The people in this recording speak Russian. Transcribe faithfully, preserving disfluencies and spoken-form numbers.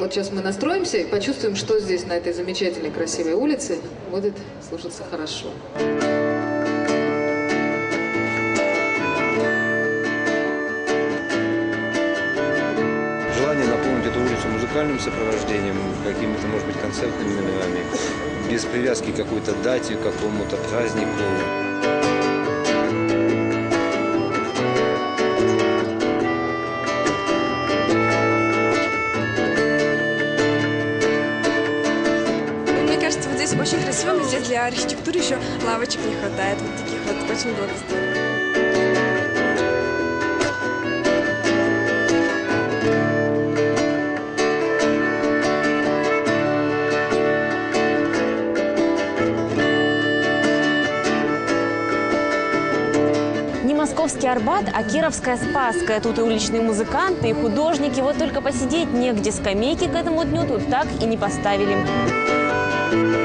Вот сейчас мы настроимся и почувствуем, что здесь, на этой замечательной, красивой улице, будет слушаться хорошо. Желание наполнить эту улицу музыкальным сопровождением, какими-то, может быть, концертными номерами, без привязки к какой-то дате, к какому-то празднику. Мне кажется, вот здесь очень красиво, но здесь для архитектуры еще лавочек не хватает, вот таких вот, очень было бы здорово. Московский Арбат, а Кировская Спасская. Тут и уличные музыканты, и художники. Вот только посидеть негде. Скамейки к этому дню тут так и не поставили.